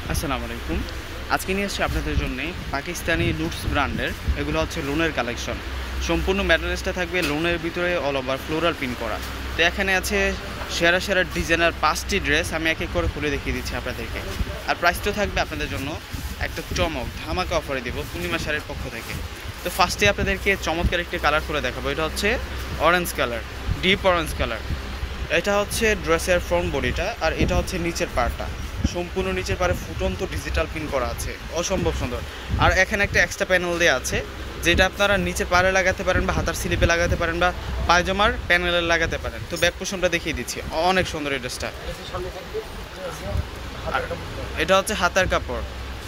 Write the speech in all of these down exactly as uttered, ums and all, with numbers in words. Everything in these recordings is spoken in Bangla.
আসসালামু আলাইকুম। আজকে নিয়ে এসেছি আপনাদের জন্য পাকিস্তানি নুটস ব্র্যান্ডের, এগুলো হচ্ছে লোনের কালেকশন। সম্পূর্ণ ম্যাটেরিয়ালসটা থাকবে লোনের ভিতরে অল ওভার ফ্লোরাল প্রিন্ট করা। তো এখানে আছে সেরা সেরা ডিজাইনার পাঁচটি ড্রেস, আমি এক এক করে খুলে দেখিয়ে দিচ্ছি আপনাদেরকে। আর প্রাইসটা থাকবে আপনাদের জন্য একটা চমক ধামাকা অফারে দেবো পূর্ণিমা শাড়ির পক্ষ থেকে। তো ফার্স্টে আপনাদেরকে চমৎকার একটি কালার করে দেখাবো। এটা হচ্ছে orange colour, deep orange colour. এটা হচ্ছে ড্রেসের ফ্রন্ট বডিটা, আর এটা হচ্ছে নিচের পার্টটা। সম্পূর্ণ নিচের পারে ফুটন্ত ডিজিটাল প্রিন্ট করা আছে, অসম্ভব সুন্দর। আর এখানে একটা এক্সট্রা প্যানেল দেওয়া আছে, যেটা আপনারা নিচের পাড়ে লাগাতে পারেন বা হাতার স্লিপে লাগাতে পারেন বা পায়জামার প্যানেলে লাগাতে পারেন। তো ব্যাক পোর্শনটা দেখিয়ে দিচ্ছি, অনেক সুন্দর এই ড্রেসটা। আর এটা হচ্ছে হাতার কাপড়,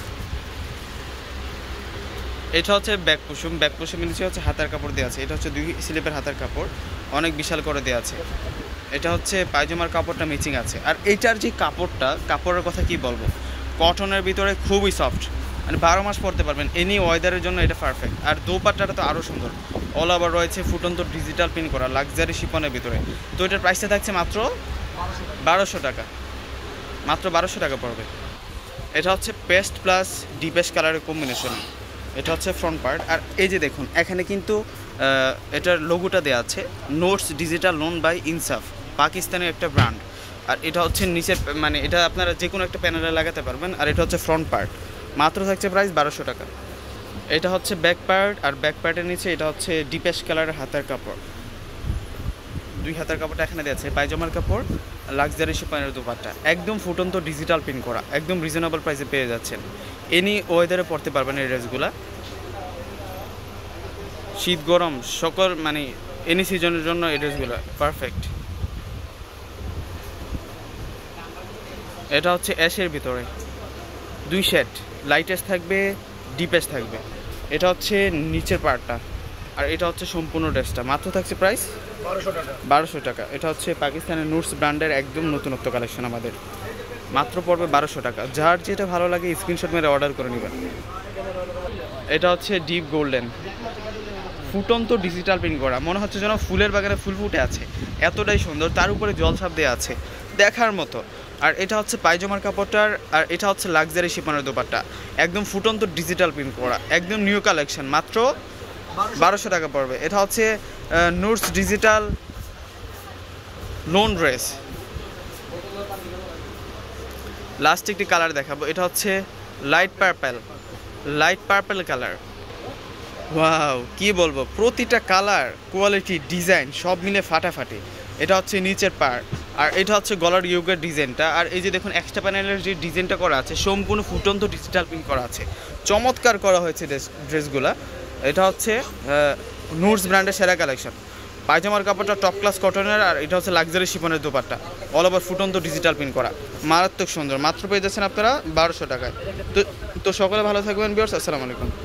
এটা হচ্ছে ব্যাক কুসুম, ব্যাক কুসুমের নিচে হচ্ছে হাতার কাপড় দেওয়া আছে। এটা হচ্ছে দুই স্লিপের হাতার কাপড়, অনেক বিশাল করে দেওয়া আছে। এটা হচ্ছে পায়জামার কাপড়টা ম্যাচিং আছে। আর এইটার যে কাপড়টা, কাপড়ের কথা কি বলবো, কটনের ভিতরে খুবই সফট, মানে বারো মাস পরতে পারবেন, এনি ওয়েদারের জন্য এটা পারফেক্ট। আর দোপাট্টাটা তো আরও সুন্দর, অল ওভার রয়েছে ফুটন্ত ডিজিটাল প্রিন্ট করা লাক্সারি শিপনের ভিতরে। তো এটার প্রাইসটা থাকছে মাত্র বারোশো টাকা, মাত্র বারোশো টাকা পড়বে। এটা হচ্ছে পেস্ট প্লাস ডিপেস্ট কালারের কম্বিনেশন। এটা হচ্ছে ফ্রন্ট পার্ট। আর এই যে দেখুন, এখানে কিন্তু এটার লোগোটা দেওয়া আছে, নোটস ডিজিটাল লোন বাই ইনসাফ, পাকিস্তানের একটা ব্র্যান্ড। আর এটা হচ্ছে নিচের, মানে এটা আপনারা যে কোনো একটা প্যানেলে লাগাতে পারবেন। আর এটা হচ্ছে ফ্রন্ট পার্ট, মাত্র থাকছে প্রাইস বারোশো টাকা। এটা হচ্ছে ব্যাক পার্ট, আর ব্যাক পার্টের নিচে এটা হচ্ছে ডিপেস্ট কালারের হাতার কাপড়, দুই হাতার কাপড়টা এখানে দেওয়া আছে। পায়জামার কাপড়, লাক্সারি শিপনের দোপাট্টা, একদম ফুটন্ত ডিজিটাল প্রিন্ট করা, একদম রিজনেবল প্রাইসে পেয়ে যাচ্ছেন। এনি ওয়েদারে পরতে পারবেন এই ড্রেসগুলা, শীত গরম সকল মানে এনি সিজনের জন্য এই ড্রেসগুলো পারফেক্ট। এটা হচ্ছে অ্যাশের ভিতরে দুই শেড, লাইটেস্ট থাকবে, ডিপেস্ট থাকবে। এটা হচ্ছে নিচের পার্টটা, আর এটা হচ্ছে সম্পূর্ণ ড্রেসটা। মাত্র থাকছে প্রাইস বারোশো টাকা, বারোশো টাকা। এটা হচ্ছে পাকিস্তানের নুটস ব্র্যান্ডের একদম নতুনত্ব কালেকশন আমাদের, মাত্র পড়বে বারোশো টাকা। যার যেটা ভালো লাগে স্ক্রিনশট মেরে অর্ডার করে নেবেন। এটা হচ্ছে ডিপ গোল্ডেন, ফুটন্ত ডিজিটাল প্রিন্ট করা, মনে হচ্ছে যেন ফুলের বাগানে ফুল ফুটে আছে, এতটাই সুন্দর। তার উপরে জলছাপ দেওয়া আছে, দেখার মতো। আর এটা হচ্ছে পায়জামার কাপড়টার, আর এটা হচ্ছে লাক্সারি শিপনের দোপাট্টা, একদম ফুটন্ত ডিজিটাল প্রিন্ট করা, একদম নিউ কালেকশন, মাত্র বারোশো টাকা পড়বে। এটা হচ্ছে নুটস ডিজিটাল লোন ড্রেস। লাস্ট একটি কালার দেখাবো, এটা হচ্ছে light purple, light purple colour. Wow, কি বলবো, প্রতিটা কালার, কোয়ালিটি, ডিজাইন সব মিলে ফাটাফাটি। এটা হচ্ছে নিচের পার্ট, আর এটা হচ্ছে গলার ইয়োগের ডিজাইনটা। আর এই যে দেখুন এক্সট্রা প্যানেলের যে ডিজাইনটা করা আছে, সম্পূর্ণ ফুটন্ত ডিজিটাল প্রিন্ট করা আছে, চমৎকার করা হয়েছে ড্রেস ড্রেসগুলা। এটা হচ্ছে নুটস ব্র্যান্ডের সেরা কালেকশন। পায়জামার কাপড়টা টপ ক্লাস কটনের, আর এটা হচ্ছে লাক্সারি শিপনের দোপাট্টা, অল ওভার ফুটন্ত ডিজিটাল প্রিন্ট করা, মারাত্মক সুন্দর। মাত্র পেয়ে যাচ্ছেন আপনারা বারোশো টাকায়। তো তো সকলে ভালো থাকবেন ভিউয়ার্স, আসসালামু আলাইকুম।